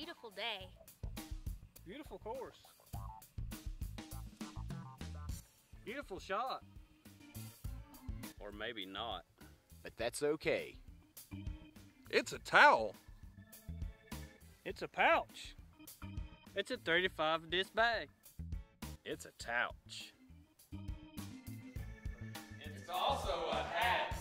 beautiful day. Beautiful course. Beautiful shot. Or maybe not. But that's okay. It's a towel. It's a pouch. It's a 35 disc bag. It's a Towch. It's also a hat.